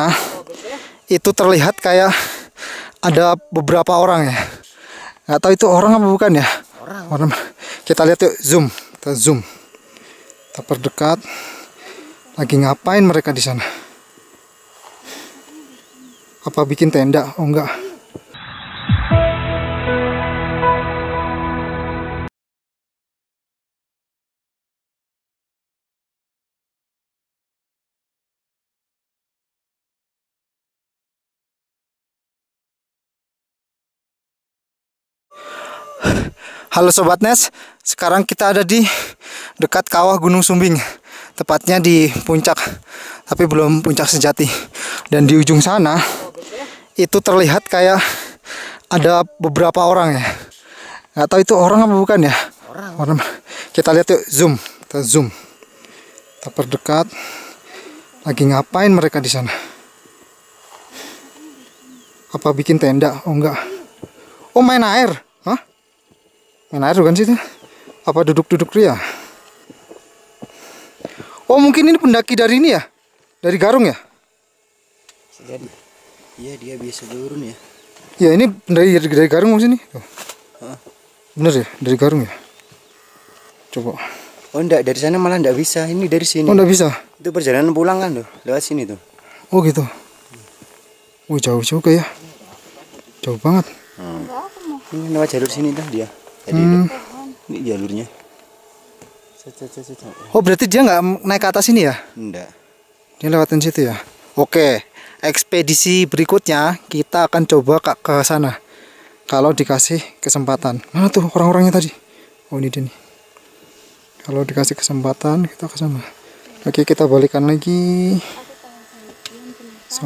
Nah, itu terlihat kayak ada beberapa orang ya. Nggak tahu itu orang apa bukan ya. Orang. Kita lihat yuk, kita zoom. Kita perdekat. Lagi ngapain mereka di sana? Apa bikin tenda? Oh enggak. Halo Sobat Nes, sekarang kita ada di dekat kawah Gunung Sumbing, tepatnya di puncak, tapi belum puncak sejati. Dan di ujung sana itu terlihat kayak ada beberapa orang ya. Nggak tahu itu orang apa bukan ya. Orang. Kita lihat yuk, kita zoom. Kita perdekat. Lagi ngapain mereka di sana? Apa bikin tenda? Oh enggak. Oh main air. Hah? Main air bukan sih itu? Apa duduk-duduk dia? Oh mungkin ini pendaki dari ini ya? Dari Garung ya? Jadi, iya dia biasa turun ya. Ya ini dari Garung sini. Bener ya? Dari Garung ya? Coba. Oh enggak, dari sana malah enggak bisa. Ini dari sini. Oh enggak bisa? Itu perjalanan pulang kan tuh, lewat sini tuh. Oh gitu. Oh jauh juga ya. Jauh banget. Ini lewat jalur sini tuh dia. Jadi ini jalurnya. Oh berarti dia nggak naik ke atas ini ya? Enggak. Dia lewatin situ ya. Oke, ekspedisi berikutnya kita akan coba ke sana. Kalau dikasih kesempatan. Mana tuh orang-orangnya tadi? Oh ini dia nih. Kalau dikasih kesempatan kita ke sana. Oke kita balikan lagi. So,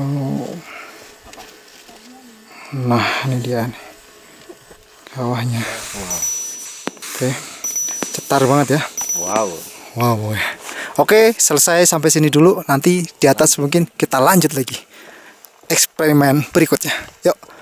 nah ini dia nih kawahnya. Oke, cetar banget ya. Wow ya. Oke, selesai sampai sini dulu. Nanti di atas mungkin kita lanjut lagi eksperimen berikutnya. Yuk.